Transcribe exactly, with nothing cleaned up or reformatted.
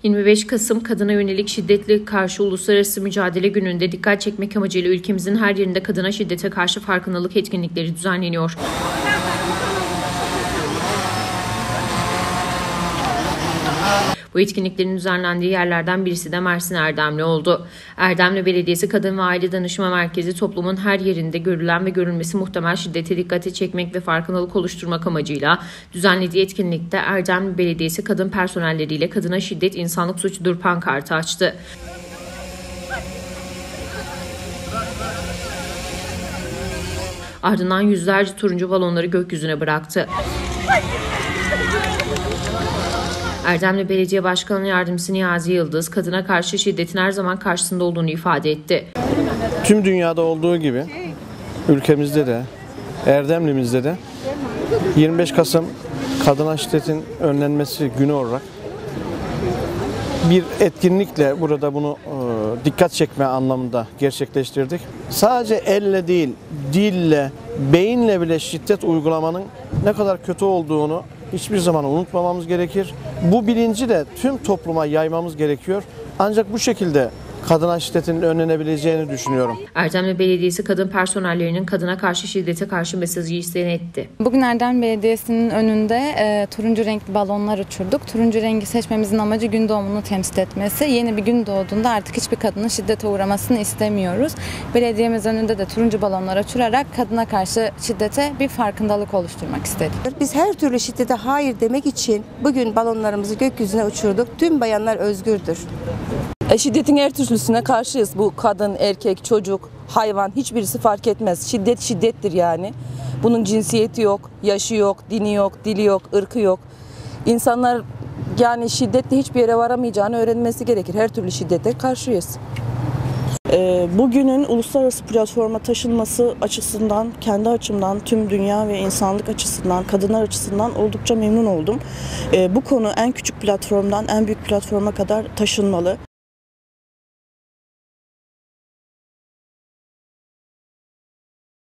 yirmi beş Kasım Kadına Yönelik Şiddete Karşı Uluslararası Mücadele Günü'nde dikkat çekmek amacıyla ülkemizin her yerinde kadına şiddete karşı farkındalık etkinlikleri düzenleniyor. Bu etkinliklerin düzenlendiği yerlerden birisi de Mersin Erdemli oldu. Erdemli Belediyesi Kadın ve Aile Danışma Merkezi toplumun her yerinde görülen ve görülmesi muhtemel şiddete dikkate çekmek ve farkındalık oluşturmak amacıyla düzenlediği etkinlikte Erdemli Belediyesi kadın personelleriyle kadına şiddet insanlık suçudur pankartı açtı. Ardından yüzlerce turuncu balonları gökyüzüne bıraktı. Erdemli Belediye Başkanı Yardımcısı Niyazi Yıldız, kadına karşı şiddetin her zaman karşısında olduğunu ifade etti. Tüm dünyada olduğu gibi ülkemizde de, Erdemli'mizde de yirmi beş Kasım Kadına Şiddetin Önlenmesi Günü olarak bir etkinlikle burada bunu e, dikkat çekme anlamında gerçekleştirdik. Sadece elle değil, dille, beyinle bile şiddet uygulamanın ne kadar kötü olduğunu hiçbir zaman unutmamamız gerekir. Bu bilinci de tüm topluma yaymamız gerekiyor. Ancak bu şekilde kadına şiddetin önlenebileceğini düşünüyorum. Erdemli Belediyesi kadın personellerinin kadına karşı şiddete karşı mesajı istetti. Bugün Erdemli Belediyesi'nin önünde e, turuncu renkli balonlar uçurduk. Turuncu rengi seçmemizin amacı gün doğumunu temsil etmesi. Yeni bir gün doğduğunda artık hiçbir kadının şiddete uğramasını istemiyoruz. Belediyemiz önünde de turuncu balonlar uçurarak kadına karşı şiddete bir farkındalık oluşturmak istedik. Biz her türlü şiddete hayır demek için bugün balonlarımızı gökyüzüne uçurduk. Tüm bayanlar özgürdür. Şiddetin her türlüsüne karşıyız. Bu kadın, erkek, çocuk, hayvan hiçbirisi fark etmez. Şiddet şiddettir yani. Bunun cinsiyeti yok, yaşı yok, dini yok, dili yok, ırkı yok. İnsanlar yani şiddetle hiçbir yere varamayacağını öğrenmesi gerekir. Her türlü şiddete karşıyız. Bugünün uluslararası platforma taşınması açısından, kendi açımdan, tüm dünya ve insanlık açısından, kadınlar açısından oldukça memnun oldum. Bu konu en küçük platformdan en büyük platforma kadar taşınmalı.